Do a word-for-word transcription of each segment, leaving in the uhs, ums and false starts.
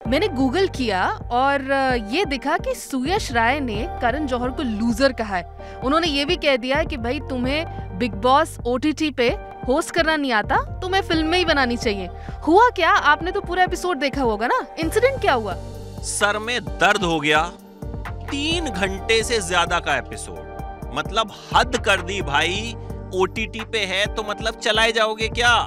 मैंने गूगल किया और ये दिखा कि सुयश राय ने करण जौहर को लूजर कहा है। उन्होंने ये भी कह दिया है कि भाई तुम्हें बिग बॉस ओटीटी पे होस्ट करना नहीं आता, तुम्हें फिल्म में ही बनानी चाहिए। हुआ क्या? आपने तो पूरा एपिसोड देखा होगा ना, इंसिडेंट क्या हुआ? सर में दर्द हो गया। तीन घंटे से ज्यादा का एपिसोड, मतलब हद कर दी भाई। ओटीटी पे है तो मतलब चलाए जाओगे क्या?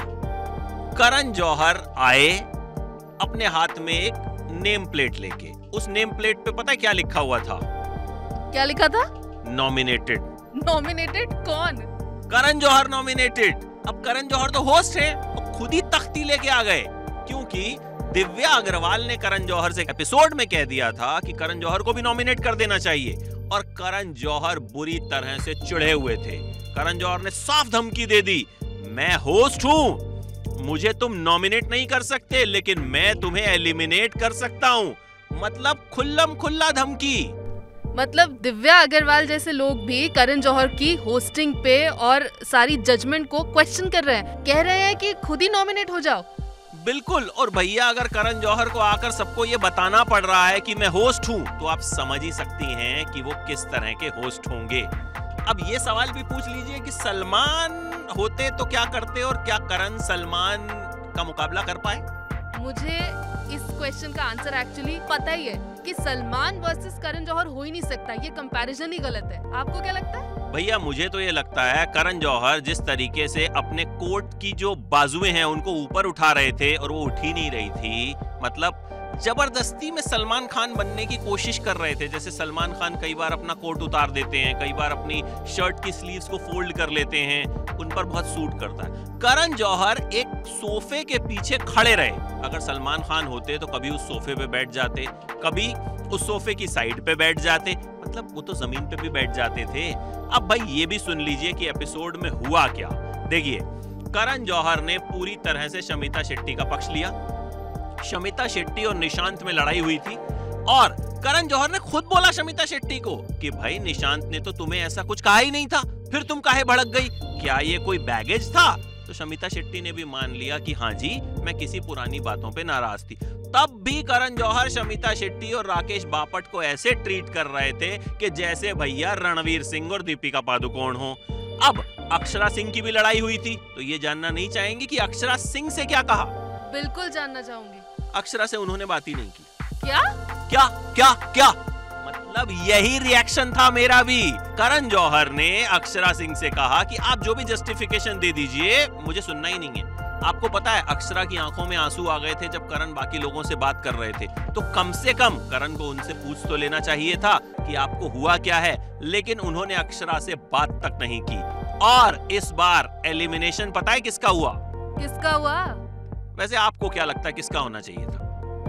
करण जौहर आए अपने हाथ में एक नेम प्लेट लेके। उस नेम प्लेट पे पता है क्या लिखा हुआ था? क्या लिखा था? नॉमिनेटेड। नॉमिनेटेड कौन? करण जौहर नॉमिनेटेड। अब करण जौहर तो होस्ट है, तो खुद ही तख्ती लेके आ गए, क्योंकि दिव्या अग्रवाल ने करण जौहर से एपिसोड में कह दिया था कि करण जौहर को भी नॉमिनेट कर देना चाहिए, और करण जौहर बुरी तरह से चिढ़े हुए थे। करण जौहर ने साफ धमकी दे दी, मैं होस्ट हूं, मुझे तुम नॉमिनेट नहीं कर सकते, लेकिन मैं तुम्हें एलिमिनेट कर सकता हूं। मतलब खुल्लम खुल्ला धमकी। मतलब दिव्या अग्रवाल जैसे लोग भी करण जौहर की होस्टिंग पे और सारी जजमेंट को क्वेश्चन कर रहे हैं, कह रहे हैं कि खुद ही नॉमिनेट हो जाओ। बिल्कुल। और भैया अगर करण जौहर को आकर सबको ये बताना पड़ रहा है कि मैं होस्ट हूं, तो आप समझ ही सकती हैं कि वो किस तरह के होस्ट होंगे। अब ये सवाल भी पूछ लीजिए कि सलमान होते तो क्या करते, और क्या करण सलमान का मुकाबला कर पाए? मुझे इस क्वेश्चन का आंसर एक्चुअली पता ही है कि सलमान वर्सेस करण जौहर हो ही नहीं सकता। ये कंपैरिजन ही गलत है। आपको क्या लगता है? भैया मुझे तो ये लगता है करण जौहर जिस तरीके से अपने कोट की जो बाजुएं हैं उनको ऊपर उठा रहे थे और वो उठ ही नहीं रही थी, मतलब जबरदस्ती में सलमान खान बनने की कोशिश कर रहे थे। जैसे सलमान खान कई बार अपना कोट उतार देते हैं, कई बार अपनी शर्ट की स्लीव्स को फोल्ड कर लेते हैं, उन पर बहुत सूट करता है। करण जौहर एक सोफे के पीछे खड़े रहे। अगर सलमान खान होते तो कभी उस सोफे पे बैठ जाते, कभी उस सोफे की साइड पे बैठ जाते, मतलब वो तो जमीन पे भी बैठ जाते थे। अब भाई ये भी सुन लीजिए कि एपिसोड में हुआ क्या। देखिए, करण जौहर ने पूरी तरह से शमिता शेट्टी का पक्ष लिया। शमिता शेट्टी और निशांत में लड़ाई हुई थी, और करण जौहर ने खुद बोला शमिता शेट्टी को कि भाई निशांत ने तो तुम्हें ऐसा कुछ कहा ही नहीं था, फिर तुम काहे भड़क गई, क्या ये कोई बैगेज था? तो शमिता शेट्टी ने भी मान लिया कि हाँ जी, मैं किसी पुरानी बातों पे नाराज थी। तब भी करण जौहर शमिता शेट्टी और राकेश बापट को ऐसे ट्रीट कर रहे थे कि जैसे भैया रणवीर सिंह और दीपिका पादुकोण हो। अब अक्षरा सिंह की भी लड़ाई हुई थी, तो ये जानना नहीं चाहेंगे कि अक्षरा सिंह से क्या कहा? बिल्कुल जानना चाहूंगी। अक्षरा से उन्होंने बात ही नहीं की। क्या क्या क्या क्या मतलब यही रिएक्शन था मेरा भी। करण जौहर ने अक्षरा सिंह से कहा कि आप जो भी जस्टिफिकेशन दे दीजिए, मुझे सुनना ही नहीं है। आपको पता है अक्षरा की आंखों में आंसू आ गए थे जब करण बाकी लोगों से बात कर रहे थे, तो कम से कम करण को उनसे पूछ तो लेना चाहिए था कि आपको हुआ क्या है, लेकिन उन्होंने अक्षरा से बात तक नहीं की। और इस बार एलिमिनेशन पता है किसका हुआ? किसका हुआ? वैसे आपको क्या लगता है किसका होना चाहिए था?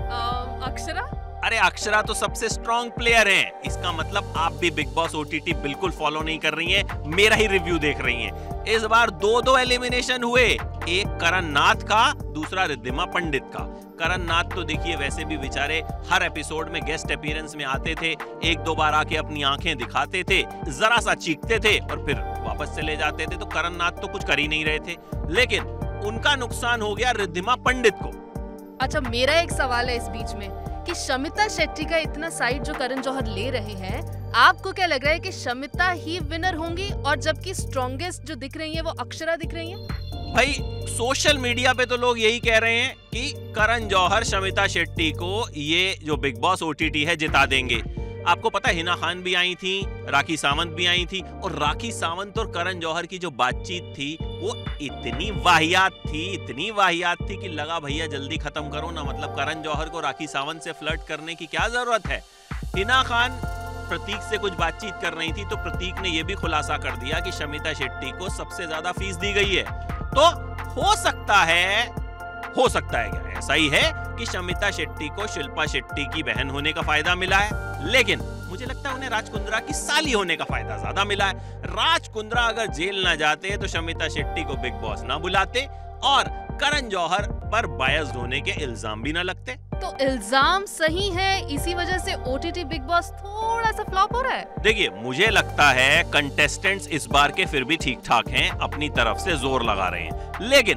आ, अक्षरा? अरे अक्षरा तो सबसे स्ट्रॉन्ग प्लेयर हैं। इसका मतलब आप भी बिग बॉस ओटीटी बिल्कुल फॉलो नहीं कर रही हैं, मेरा ही रिव्यू देख रही हैं। इस बार दो दो एलिमिनेशन हुए, एक करण नाथ का, दूसरा रिद्धिमा पंडित का। करण नाथ तो देखिए वैसे भी बेचारे हर एपिसोड में गेस्ट अपीयरेंस में आते थे, एक दो बार आके अपनी आंखें दिखाते थे, जरा सा चीखते थे और फिर वापस चले जाते थे, तो करण नाथ तो कुछ कर ही नहीं रहे थे। लेकिन उनका नुकसान हो गया रिद्धिमा पंडित को। अच्छा, मेरा एक सवाल है इस बीच में कि शमिता शेट्टी का इतना साइड जो करण जौहर ले रहे हैं, आपको क्या लग रहा है कि शमिता ही विनर होंगी, और जबकि स्ट्रॉन्गेस्ट जो दिख रही है वो अक्षरा दिख रही है? भाई सोशल मीडिया पे तो लोग यही कह रहे हैं कि करण जौहर शमिता शेट्टी को ये जो बिग बॉस ओटीटी है जिता देंगे। आपको पता है हिना खान भी आई थी, राखी सावंत भी आई थी, और राखी सावंत और करण जौहर की जो बातचीत थी वो इतनी वाहियात थी, इतनी वाहियात थी कि लगा भैया जल्दी खत्म करो ना। मतलब करण जौहर को राखी सावंत से फ्लर्ट करने की क्या जरूरत है? हिना खान प्रतीक से कुछ बातचीत कर रही थी, तो प्रतीक ने यह भी खुलासा कर दिया कि शमिता शेट्टी को सबसे ज्यादा फीस दी गई है। तो हो सकता है हो सकता है क्या ऐसा ही है कि शमिता शेट्टी को शिल्पा शेट्टी की बहन होने का फायदा मिला है, लेकिन मुझे लगता है उन्हें राज कुंद्रा की साली होने का फायदा ज्यादा मिला है। राज कुंद्रा अगर जेल ना जाते तो शमिता शेट्टी को बिग बॉस ना बुलाते, और करण जौहर पर बायस्ड होने के इल्जाम भी ना लगते। तो इल्जाम सही है, इसी वजह से ओटीटी बिग बॉस थोड़ा सा फ्लॉप हो रहा है। देखिए मुझे लगता है कंटेस्टेंट्स इस बार के फिर भी ठीक ठाक हैं, अपनी तरफ से जोर लगा रहे हैं, लेकिन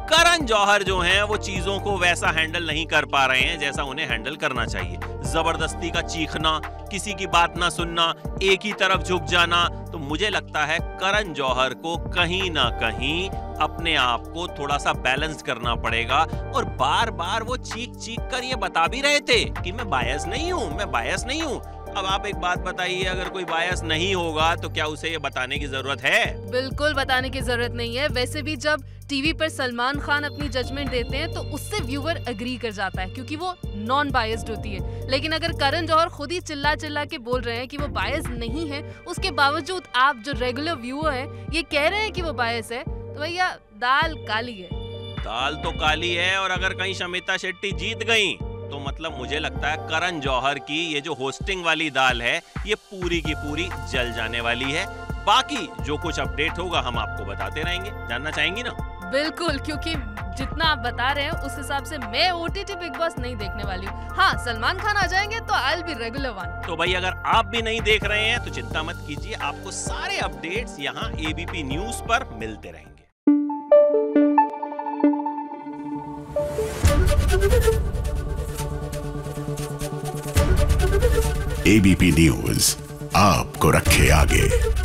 करण जौहर जो हैं वो चीजों को वैसा हैंडल नहीं कर पा रहे हैं जैसा उन्हें हैंडल करना चाहिए। जबरदस्ती का चीखना, किसी की बात ना सुनना, एक ही तरफ झुक जाना। तो मुझे लगता है करण जौहर को कहीं ना कहीं अपने आप को थोड़ा सा बैलेंस करना पड़ेगा। और बार बार वो चीख चीख कर ये बता भी रहे थे कि मैं बायस नहीं हूं, मैं बायस नहीं हूं। अब आप एक बात बताइए, अगर कोई बायस नहीं होगा तो क्या उसे ये बताने की जरूरत है? बिल्कुल बताने की जरूरत नहीं है। वैसे भी जब टीवी पर सलमान खान अपनी जजमेंट देते हैं तो उससे व्यूअर एग्री कर जाता है क्योंकि वो नॉन बायस्ड होती है। लेकिन अगर करण जौहर खुद ही चिल्ला चिल्ला के बोल रहे हैं कि वो बायस नहीं है, उसके बावजूद आप जो रेगुलर व्यूअर हैं ये कह रहे हैं कि वो बायस है, तो भैया दाल काली है। दाल तो काली है। और अगर कहीं शमिता शेट्टी जीत गई तो मतलब मुझे लगता है करण जौहर की ये जो होस्टिंग वाली दाल है ये पूरी की पूरी जल जाने वाली है। बाकी जो कुछ अपडेट होगा हम आपको बताते रहेंगे। जानना चाहेंगी ना? बिल्कुल, क्योंकि जितना आप बता रहे हैं उस हिसाब से मैं ओटीटी बिग बॉस नहीं देखने वाली हूँ। हाँ, सलमान खान आ जाएंगे तो I will be regular one. तो भाई अगर आप भी नहीं देख रहे हैं तो चिंता मत कीजिए, आपको सारे अपडेट्स यहाँ एबीपी न्यूज पर मिलते रहेंगे। एबीपी न्यूज आपको रखे आगे।